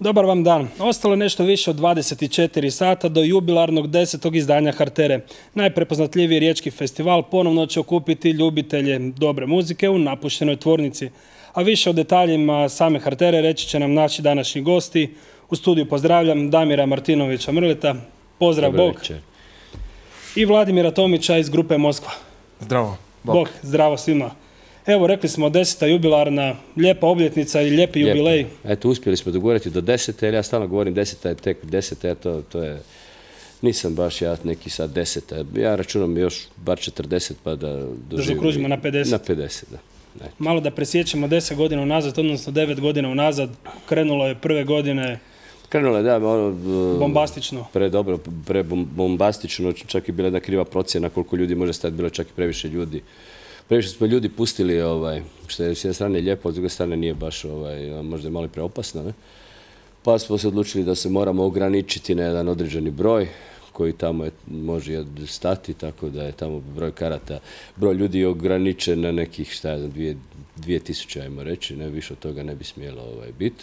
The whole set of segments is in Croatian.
Dobar vam dan. Ostalo je nešto više od 24 sata do jubilarnog 10. izdanja Hartere. Najprepoznatljiviji riječki festival ponovno će okupiti ljubitelje dobre muzike u napuštenoj tvornici. A više o detaljima same Hartere reći će nam naši današnji gosti. U studiju pozdravljam Damira Martinovića Mrleta. Pozdrav, Bog. I Vladimira Tomića iz grupe Moskva. Zdravo. Bog, zdravo svima. Evo, rekli smo 10. jubilarna, lijepa obljetnica i lijepi jubilej. Eto, uspjeli smo dogurati do 10. jer ja stalno govorim 10. je tek 10. To je, nisam baš ja neki sad 10. Ja računam još bar 40 pa da doživim. Zakružimo na 50. Na 50, da. Eto. Malo da presjećemo 10 godina unazad, odnosno 9 godina unazad. Krenulo je prve godine. Krenulo je, da, bombastično. Bombastično, čak i bila jedna kriva procjena koliko ljudi može stati, bilo čak i previše ljudi. Previše smo ljudi pustili, što je s jedne strane lijepo, a s druge strane nije baš, možda je malo preopasno, ne? Pa smo se odlučili da se moramo ograničiti na jedan određeni broj koji tamo može stati, tako da je tamo broj karata, broj ljudi ograničen na nekih, 2000, ajmo reći, ne, više od toga ne bi smjelo biti.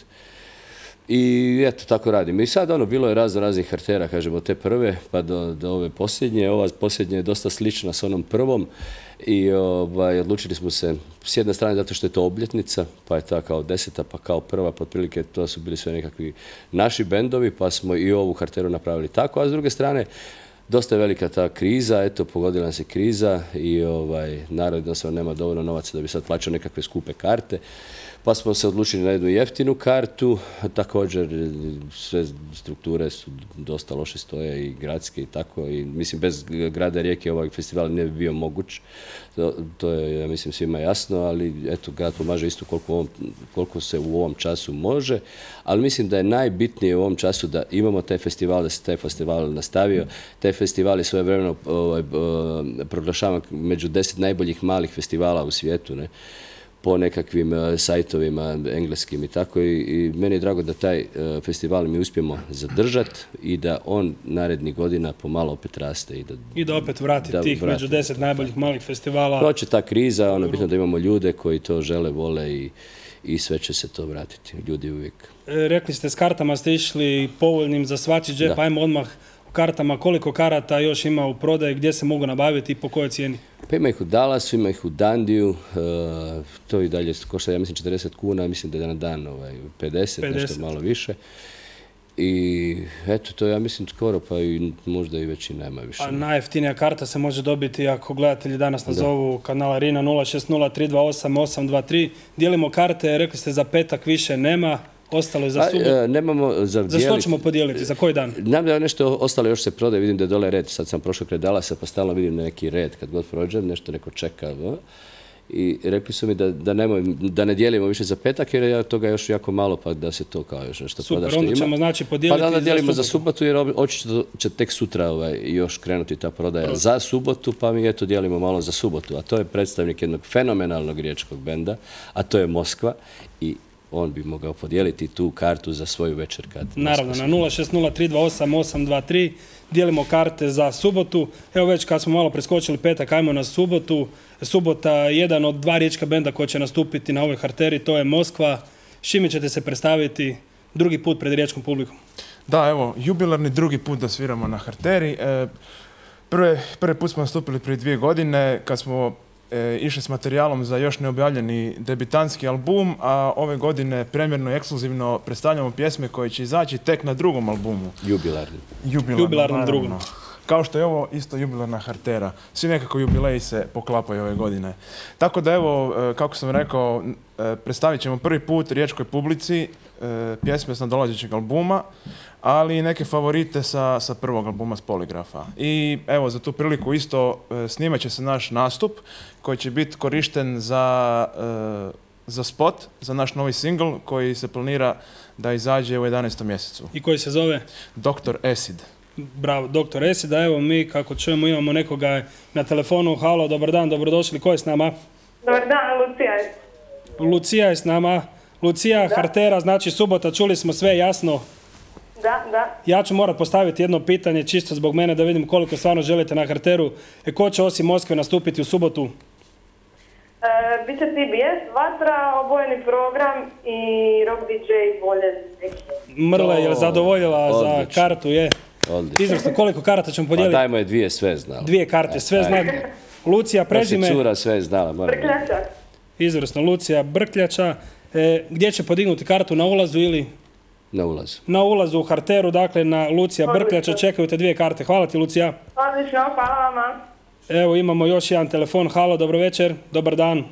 I eto, tako radimo. I sad bilo je raznih Hartera, kažemo, te prve pa do ove posljednje. Ova posljednja je dosta slična s onom prvom i odlučili smo se s jedne strane zato što je to obljetnica, pa je ta kao 10. pa kao prva, pa otprilike to su bili sve nekakvi naši bendovi, pa smo i ovu Harteru napravili tako, a s druge strane dosta je velika ta kriza, eto, pogodila nas je kriza i narod jednostavno nema dovoljno novaca da bi sad plaćao nekakve skupe karte. Pa smo se odlučili na jednu jeftinu kartu, također sve strukture su dosta loše stoje i gradske i tako. I mislim, bez grada Rijeke ovaj festival ne bi bio moguć. To je, ja mislim, svima jasno, ali eto, grad pomaže isto koliko se u ovom času može. Ali mislim da je najbitnije u ovom času da imamo taj festival, da se taj festival nastavio. Taj festival je svojevremeno proglašavan među 10 najboljih malih festivala u svijetu, ne? Po nekakvim sajtovima engleskim i tako. I meni je drago da taj festival mi uspijemo zadržati i da on narednih godina pomalo opet raste. I da opet vrati tih među 10 najboljih malih festivala. Proće ta kriza, bitno da imamo ljude koji to žele, vole i sve će se to vratiti. Ljudi uvijek. Rekli ste, s kartama ste išli povoljnim za svačiji džep, ajmo odmah o kartama. Koliko karata još ima u prodaji, gdje se mogu nabaviti i po kojoj cijeni? Pa ima ih u Dallasu, ima ih u Dundiju, to i dalje košta, ja mislim, 40 kuna, mislim da je na dan 50, nešto malo više. I eto, to ja mislim skoro, pa i možda i već i nema više. A najjeftinija karta se može dobiti ako gledatelji danas nazovu kanala Rina 060-328-823. Dijelimo karte, rekli ste za petak više nema. Ostalo je za subotu. Nemamo za Za što ćemo podijeliti? Za koji dan? Znam da je nešto ostalo, još se prodaje, vidim da je dole red. Sad sam prošao kraj Dallasa pa stalno vidim neki red. Kad god prođem, nešto neko čeka. I rekli su mi da ne dijelimo više za petak jer je toga još jako malo pa da se to kao još nešto proda što ima. Super, onda ćemo znači podijeliti pa da dijelimo za subotu jer očito će tek sutra još krenuti ta prodaja za subotu pa mi eto dijelimo malo za subotu. A to je predstavnik jednog fenomenalnog riječkog benda, a to je Moskva i on bi mogao podijeliti tu kartu za svoju večer. Naravno, na 060-328-823 dijelimo karte za subotu. Evo već kad smo malo preskočili petak, ajmo na subotu. Subota je jedan od dva riječka benda koji će nastupiti na ovoj Harteri, to je Moskva. S čime ćete se predstaviti drugi put pred riječkom publikom? Da, evo, jubilarni drugi put da sviramo na Harteri. Prvi put smo nastupili prije 2 godine kad smo išli s materijalom za još neobjavljeni debitanski album, a ove godine premjerno i ekskluzivno predstavljamo pjesme koje će izaći tek na drugom albumu. Jubilarnom drugom. Kao što je ovo isto jubilarna Hartera. Svi nekako jubileji se poklapaju ove godine. Tako da evo, kako sam rekao, predstavit ćemo prvi put riječkoj publici pjesme s nadolazećeg albuma, ali i neke favorite sa prvog albuma s Poligrafa. I evo, za tu priliku isto snimat će se naš nastup koji će biti korišten za spot, za naš novi singl koji se planira da izađe u 11. mjesecu. I koji se zove? Dr. Acid. Bravo, Dr. Acid. Evo mi, kako čujemo, imamo nekoga na telefonu. Halo, dobar dan, dobrodošli. Ko je s nama? Dobar dan, Lucija je. Lucija je s nama. Lucija, da. Hartera, znači subota, čuli smo sve jasno. Da. Ja ću morat postaviti jedno pitanje čisto zbog mene da vidim koliko stvarno želite na Harteru. Ko će osim Moskve nastupiti u subotu? Biće TBS, Vatra, obojeni program i rock DJ Voljen. Mrle je zadovoljila za Odlično. kartu, je. Odlično. Izvrsno, koliko karata ćemo Pa podijeliti? dajmo je dvije, sve znala. Dvije karte, sve zna. Lucija, prezime. Naša cura sve znala, moram. Brkljača. Izvrsno, Lucija Brkljača. Gdje će podignuti kartu, na ulazu ili? Na ulazu. Na ulazu u Harteru, dakle na Lucija Odlično. Brkljača, čekaju te dvije karte. Hvala ti, Lucija. Odlično, hvala vama. Evo imamo još jedan telefon. Halo, dobro večer, dobar dan.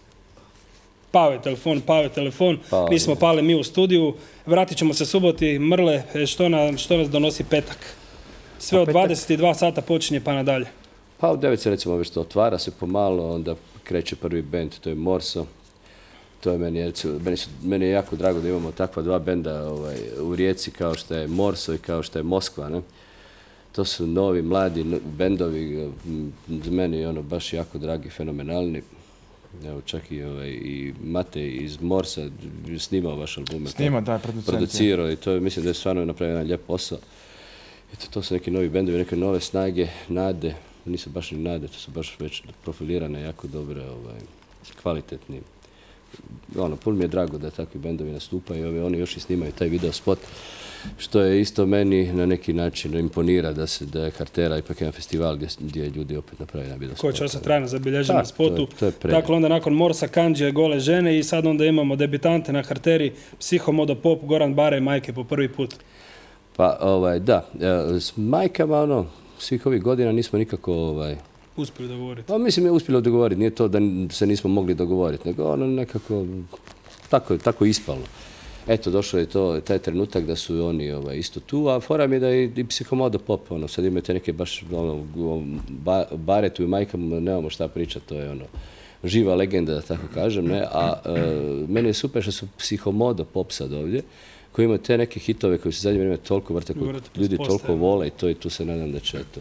Pao je telefon. Pao je. Nismo pali mi u studiju. Vratit ćemo se suboti. Mrle, što nas donosi petak? Sve od 22 sata počinje pa nadalje. Pa u 9 se recimo već to otvara se pomalo, onda kreće prvi bend, to je Morso. To je meni je jako drago da imamo takva dva benda u Rijeci kao što je Morso i kao što je Moskva. Ne? To su novi, mladi bendovi, za meni baš jako dragi, fenomenalni. Evo čak i Matej iz Morsa snimao vaš albume. Snima, da, producirao i to mislim da je stvarno napravio jedan lijep posao. Eto, to su neki novi bendovi, neke nove snage, nade, nisu baš ni nade, to su baš već profilirane, jako dobre, kvalitetni. Puno mi je drago da takvi bendovi nastupaju i oni još i snimaju taj video spot, što je isto meni na neki način imponira da je Hartera ipak jedan festival gdje ljudi opet napravi jedan video spot. Koji će ostati trajno zabilježen na spotu. To je predivno. Dakle, onda nakon Morsa, Kandže, Gole žene i sad onda imamo debitante na Harteri, Psihomodo Pop, Goran Bare i Majke po prvi put. Pa, da, s majkama, svih ovih godina nismo nikako, Uspiju dogovoriti. Pa mislim je uspjelo dogovoriti, nije to da se nismo mogli dogovoriti, nego nekako, tako ispalo. Eto, došlo je taj trenutak da su oni isto tu, a fora mi je da je i Psihomodo Pop, sad imaju te neke baš, Baretu i majkama nemamo šta pričati, to je živa legenda, da tako kažem, ne, a meni je super što su Psihomodo Pop sad ovdje, koji imaju te neke hitove koji se zadnje vrijeme toliko vrte, koji ljudi toliko vole i tu se nadam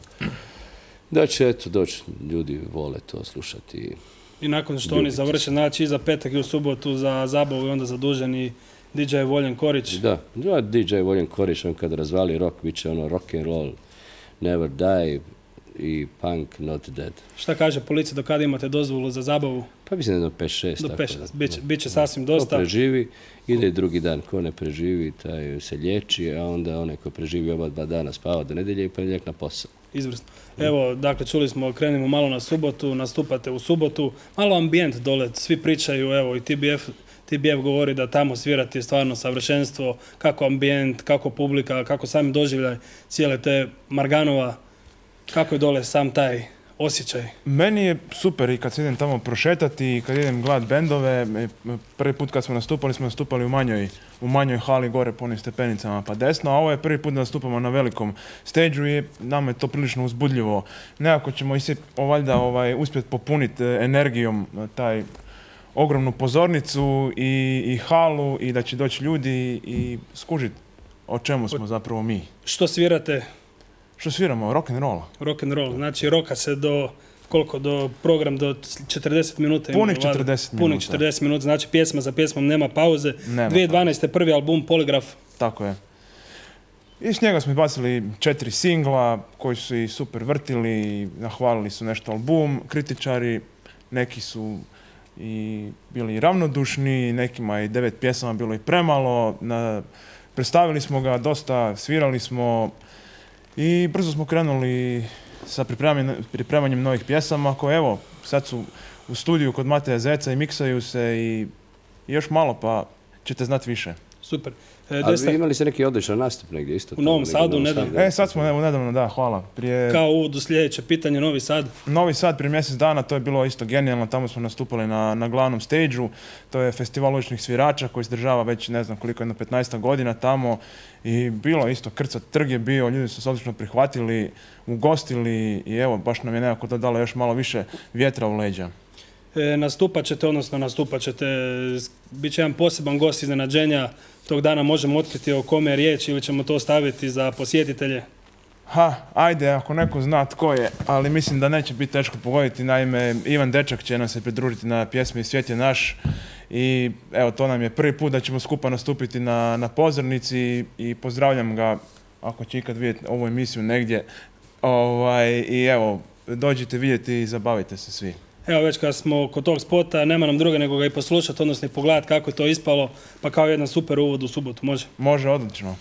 da će doći, ljudi vole to slušati. I nakon što oni završe, znači i za petak i u subotu za zabavu i onda zaduženi DJ Voljen Korić. Da, DJ Voljen Korić, on kad razvali rock, bit će rock and roll, never die i punk not dead. Šta kaže policija, do kada imate dozvolu za zabavu? Pa mislim da do 5-6. Do 5-6, bit će sasvim dosta. Ko preživi, ide i drugi dan. Ko ne preživi, taj se liječi, a onda onaj ko preživi oba dva dana spava do nedjelje i ponedjeljak na posao. Izvrsno. Evo, dakle, čuli smo, krenimo malo na subotu, nastupate u subotu, malo ambijent dole, svi pričaju, evo i TBF govori da tamo svirati je stvarno savršenstvo, kako ambijent, kako publika, kako sami doživljaj cijele te Marganova, kako je dole sam taj osjećaj. Meni je super i kad se idem tamo prošetati i kad idem gledat bendove. Prvi put kad smo nastupali u manjoj hali gore po onim stepenicama pa desno, a ovo je prvi put da nastupamo na velikom stage-u i nama je to prilično uzbudljivo. Nekako ćemo valjda uspjeti popuniti energijom taj ogromnu pozornicu i halu i da će doći ljudi i skužiti o čemu smo zapravo mi. Što svirate? Što sviramo? Rock and roll. Rock and roll, znači roka se do program do 40 minuta. Punih 40 minuta. Punih 40 minuta, znači pjesma za pjesmom, nema pauze. 2012. prvi album Poligraf. Tako je. I s njega smo bacili 4 singla koji su i super vrtili, nahvalili su nešto album, kritičari, neki su i bili ravnodušni, nekima je 9 pjesama bilo i premalo, predstavili smo ga dosta, svirali smo i brzo smo krenuli sa pripremanjem novih pjesama koje evo sad su u studiju kod Mateja Zeca i miksaju se i još malo pa ćete znati više. Super. A vi imali ste neki odličan nastup negdje isto? U Novom Sadu, nedavno. Sad smo nedavno, da, hvala. Kao uvod sljedeće pitanje, Novi Sad. Novi Sad prije mjesec dana, to je bilo isto genijalno, tamo smo nastupali na glavnom stage-u. To je festival uličnih svirača koji se država već ne znam koliko, 15 godina tamo. I bilo isto, krcat trg je bio, ljudi su se odlično prihvatili, ugostili i evo, baš nam je nekako to dalo još malo više vjetra u leđa. Nastupat ćete, bit će jedan poseban gost iznenađenja, tog dana možemo otkriti o kome je riječ ili ćemo to ostaviti za posjetitelje? Ajde, ako neko zna tko je, ali mislim da neće biti teško pogoditi. Naime, Ivan Dečak će nam se pridružiti na pjesmi Svijet je naš i evo, to nam je prvi put da ćemo skupa nastupiti na pozornici i pozdravljam ga ako će ikad vidjeti ovu emisiju negdje. I evo, dođite vidjeti i zabavite se svi. Evo već kad smo kod tog spota, nema nam druge nego ga i poslušati, odnosno i pogledati kako je to ispalo, pa kao jedan super uvod u subotu, može? Može, odlično.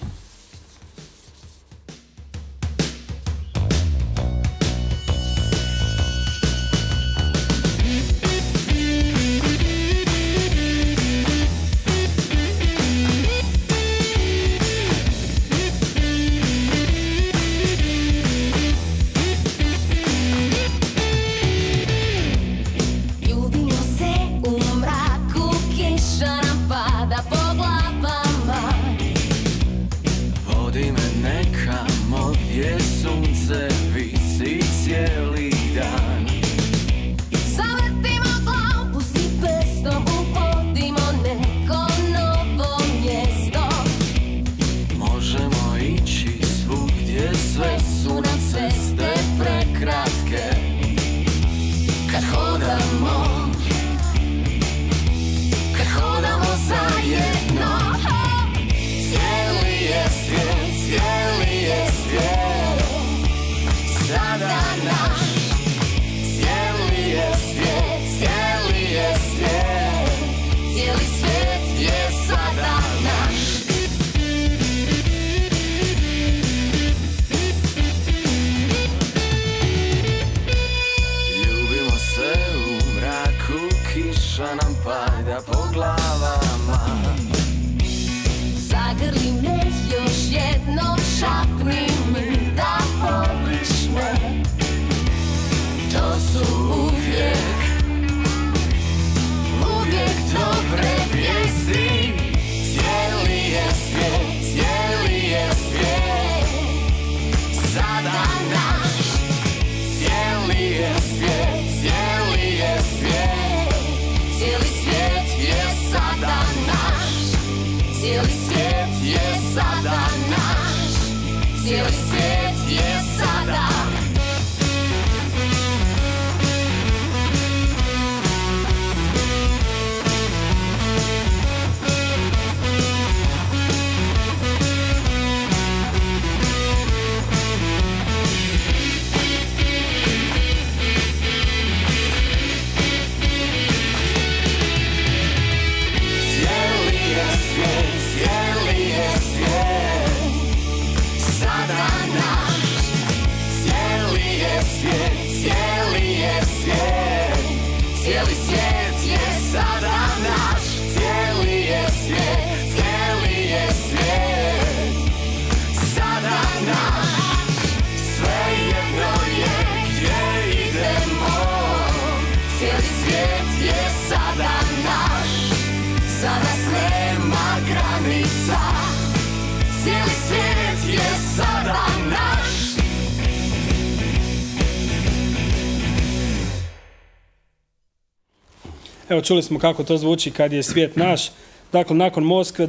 Evo čuli smo kako to zvuči kad je svijet naš. Dakle, nakon Moskve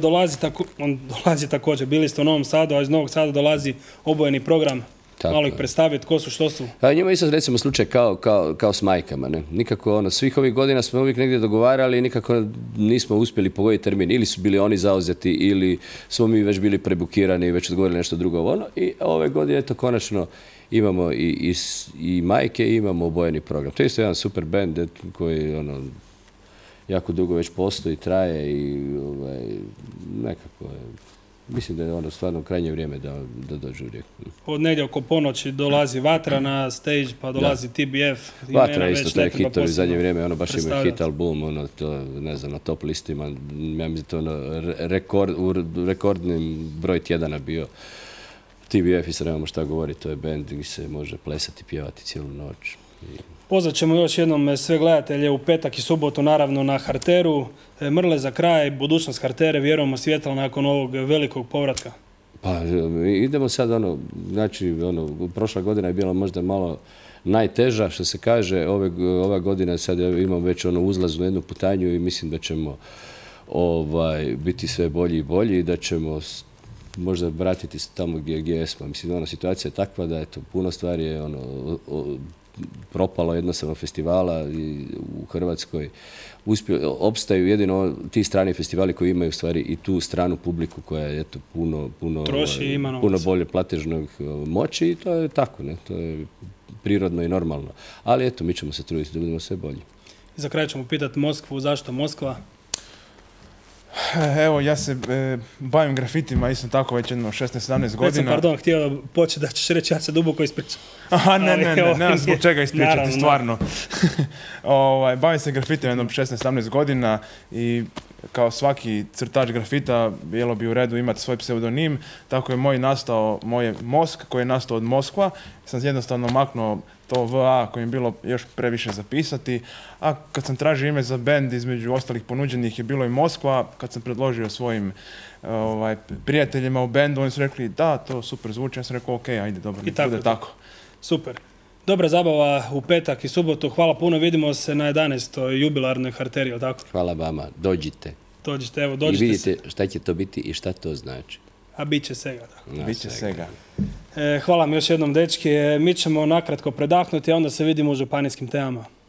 on dolazi također, bili ste u Novom Sadu, a iz Novog Sada dolazi obojeni program. Tako. Malo ih predstaviti, ko su, što su? A njima isto recimo slučaj kao s majkama. Ne? Nikako, svih ovih godina smo uvijek negdje dogovarali i nikako nismo uspjeli pogoditi termin. Ili su bili oni zauzeti, ili smo mi već bili prebukirani i već odgovorili nešto drugo. I ove godine, eto, konačno imamo i majke i imamo obojeni program. To je isto jedan super band koji jako dugo već postoji, traje i nekako mislim da je stvarno krajnje vrijeme da dođu u Rijeku. Od negdje oko ponoći dolazi Vatra na stage, pa dolazi TBF. Vatra isto taj hitovi zadnje vrijeme, baš ima hit album, ne znam, na top listima, ja mislim to rekordnim broj tjedana bio. TBF i sad nemamo šta govori, to je band gdje se može plesati, pjevati cijelu noć. Pozvat ćemo još jednom sve gledatelje u petak i subotu, naravno na Harteru. Mrle za kraj, budućnost Hartere, vjerujemo svjetla nakon ovog velikog povratka. Pa idemo sad, znači, prošla godina je bila možda malo najteža, što se kaže, ova godina sad imamo već uzlaznu jednu putanju i mislim da ćemo biti sve bolji i bolji i da ćemo možda vratiti se tamo gdje smo. Mislim, situacija je takva da puno stvari je propalo jednostavno festivala u Hrvatskoj. Opstaju jedino ti strani festivali koji imaju stvari i tu stranu publiku koja je puno bolje platežnog moći i to je tako. To je prirodno i normalno. Ali eto, mi ćemo se truditi da budemo sve bolji. Za kraj ćemo pitati Moskvu, zašto Moskva? Evo, ja se bavim grafitima isto tako već jedno 16-17 godina. Već sam, pardon, htio početi da ćeš reći, ja se duboko ispričam. Aha, ne, zbog čega ispričati, Naravno, stvarno. Bavim se grafitima jedno 16-17 godina i kao svaki crtač grafita bilo bi u redu imati svoj pseudonim, tako je moj Mosk koji je nastao od Moskva. Sam jednostavno maknuo to VA koje je bilo još previše zapisati, a kad sam tražio ime za bend između ostalih ponuđenih je bilo i Moskva. Kad sam predložio svojim prijateljima u bendu, oni su rekli da, to super zvuči, ja sam rekao ok, ajde, dobro, bude tako. Super. Dobra zabava u petak i subotu. Hvala puno, vidimo se na 11. jubilarnoj Harteri, jel tako? Hvala vama, dođite. Dođite, evo, I dođite vidite šta će to biti i šta to znači. A bit će svega, tako. Biće svega. Hvala vam još jednom, dečki. Mi ćemo nakratko predahnuti, a onda se vidimo u županijskim temama.